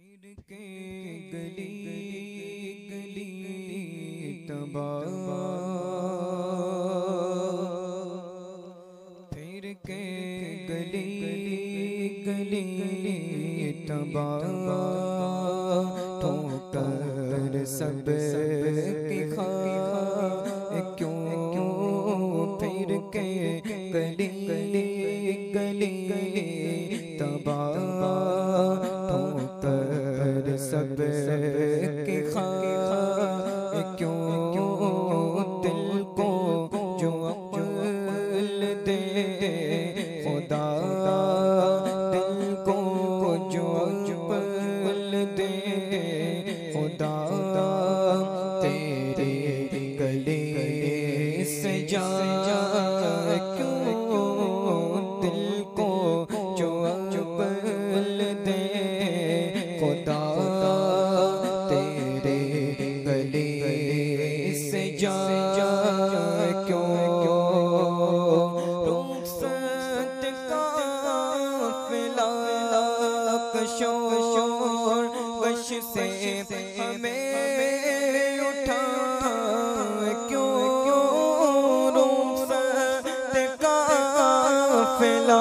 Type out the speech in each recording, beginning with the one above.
फिर के गली गली तबाह, फिर के गली गली तबाह, ठोकर सब की खा क्यों, फिर के गली गली तबाह, ठोकर सब की खा क्यों, दिल को जो अक्ल दे खुदा, दिल को जो अक्ल दे खुदा, तेरे गले से जा क्यों, दिल को जो अक्ल दे खुदा, तेरे गले से जा क्यों, रुखसत काफिला कशोर गश से हमें उठा क्यों, रुखसत काफिला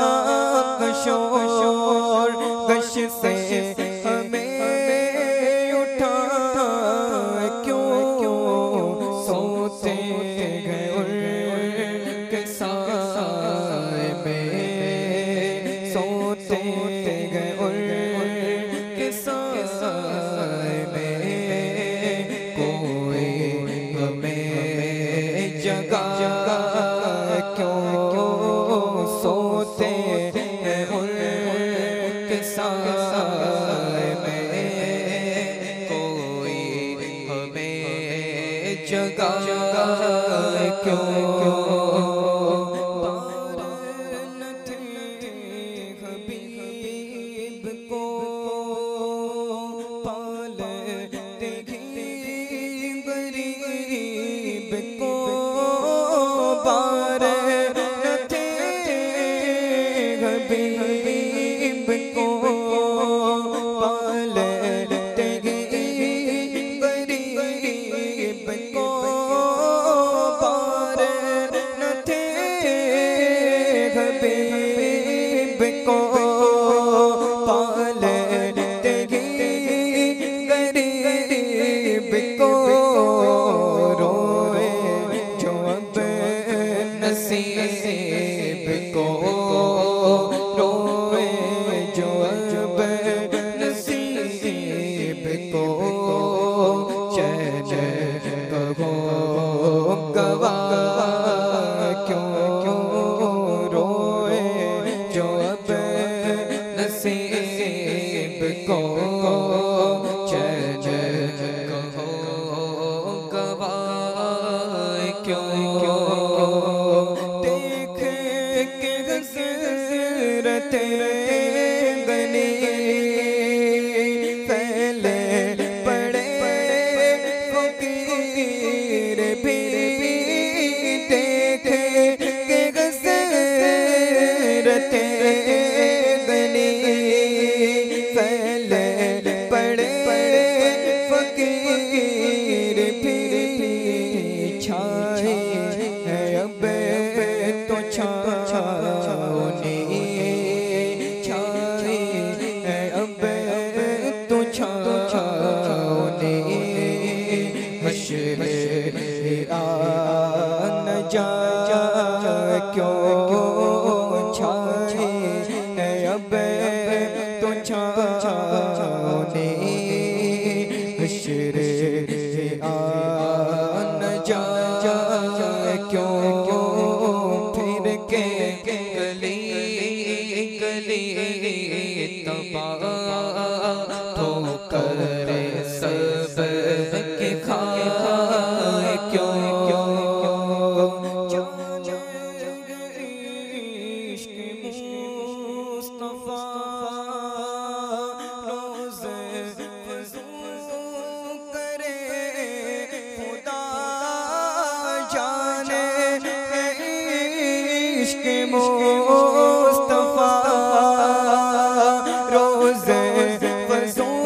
कशोर गश से हमें उठा क्यों, सोते गए उनके साए में, सोते गए उनके साए में, कोई हमें जगा क्यों, सोते हैं उनके साए में, कोई हमें जगा क्यों, पार न थे हबीब को पालते ही गरीब को, पार न थे हबीब को पालते ही गरीब को, पार न थे हबीब को पालते ही गरीब को, रोए जो अब नसीब को, रोए जो अब नसीब को, चैन कहो गवाह क्यों, रोए जो अब नसीब को, चैन कहो गवाह क्यों, देख के हसरते गनी फैले पड़े फकीर भी, देख के हसरते गनी फैले पड़े फकीर भी, छाए है अब तो छाओनी, छाए है अब तो छाओनी, हश्र आ न जा क्यों, छाए है अब तो छाओनी, हश्र आ न जा क्यों, फिर के गली गली तबाह, ठोकर सब के खाए क्यों, इश्क मुस्तफा रोज़े वज़ू करे खुदा जाने, इश्क मुस्तफा रोज़े वज़ू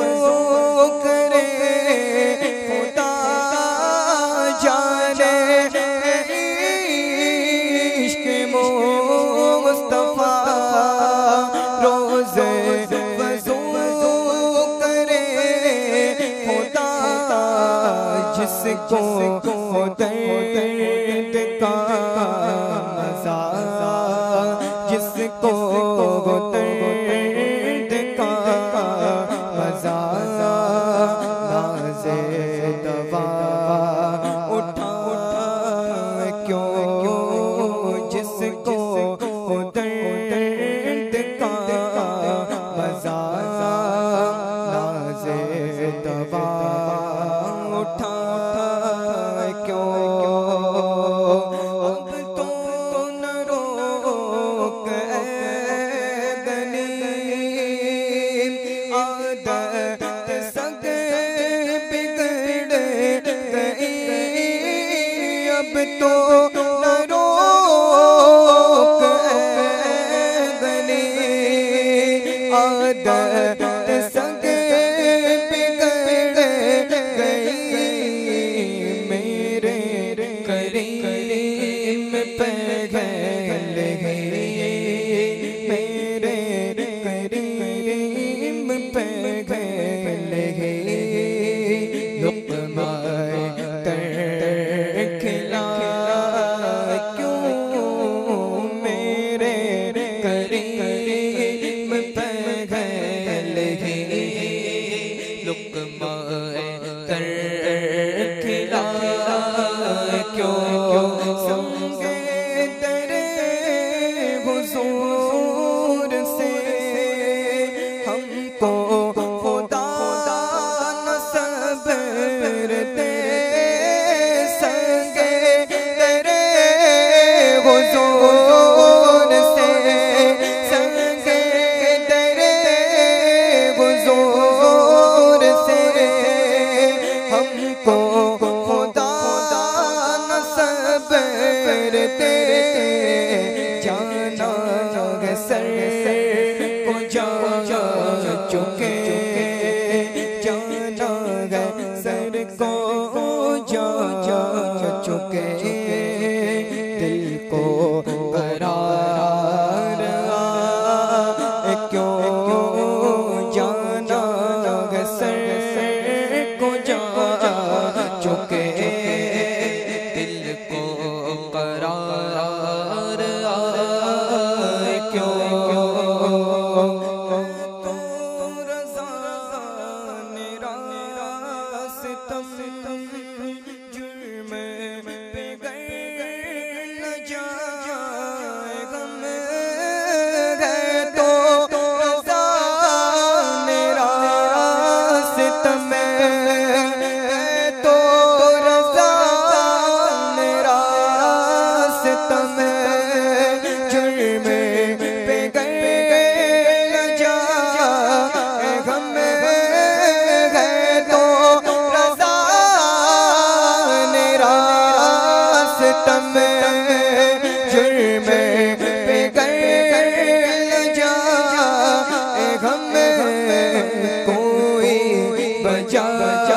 दवा उठा क्यों, अब तो न रोक गनीम, आदत सगे बिगड़ गई, अब तो न रोक गनीम, आदत सगे बिगड़ गई, मेरे करीम पे गल गई, मेरे करीम पे गल गई, लुक़मा तर खिला क्यों, मेरे करीम पे गल गई, लुक़मा तर खिला क्यों, संगे तेरे हुजूर से हमको खुदा न सब्र दे, संगे तेरे हुजूर से, संगे तेरे हुजूर से हमको खुदा न सब्र दे, जाना सर को जा चुके, जाना सर को जा चुके, दिल को करार क्यों, जाना सर को जा चुके, दिल को करार क्यों, तो रज़ा निरास तुम जुर्म पे गए न जाए गम है, तो रज़ा निरास तुम, तो रज़ा निरास तुम, जुर्म पे गए न जाए गम है, तो रज़ा निरास तुम, जुर्म पे गए न जाए गम, कोई बजा